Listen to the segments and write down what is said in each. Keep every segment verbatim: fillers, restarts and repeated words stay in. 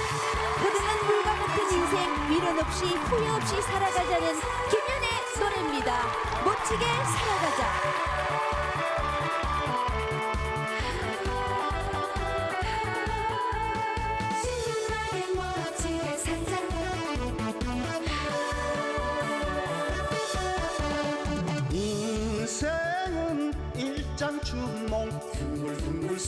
고등한 물과 같은 인생, 미련 없이 후회 없이 살아가자는 김연의 노래입니다. 멋지게 살아가자. 인생은 일장춘몽 둥글둥글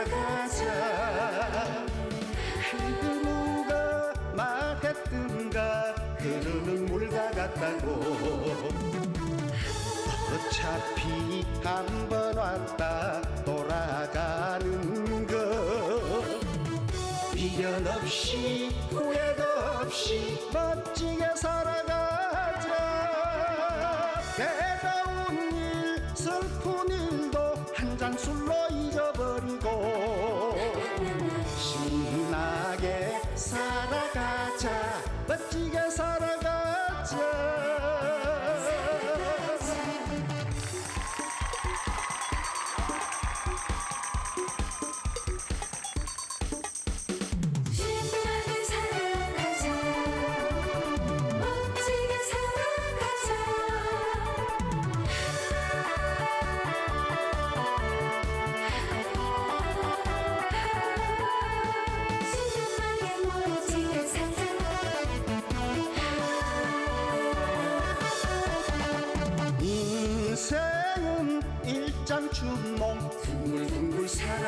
살아가자. 그 누가 말했든가 흐르는 물과 같다고. 어차피 한 번 왔다 돌아가는 거. 미련 없이 후회도 없이 멋지게 살아가자. 괴로운 일 슬픈 일도 한 잔 술로 잊어버리고 신나게 살아가자. 멋지게 살아가자. 인생은 일장춘몽 둥글둥글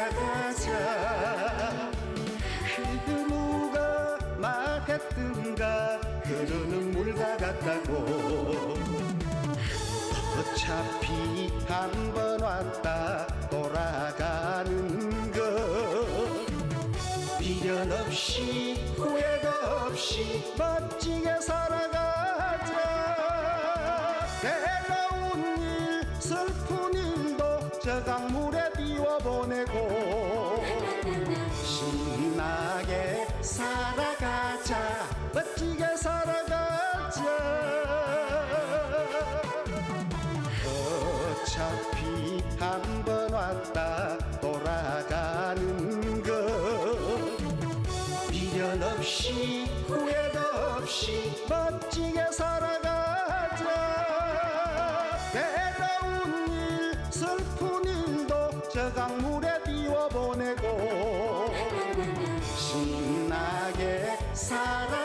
살아가자. 그 누가 말했든가 흐르는 물과 같다고. 어차피 한 번 왔다 돌아가는 거. 미련 없이 후회도 없이 멋지게 살아가자. 괴로운 일 슬픈 일도 저 강물에 띄워보내고 신나게 살아가자. 멋지게 살아가자. 어차피 한 번 왔다 돌아가는 거. 미련 없이 후회도 없이 멋지게 살아가자. 괴로운 일 슬픈 일도 저 강물에 띄워보내고 신나게 살아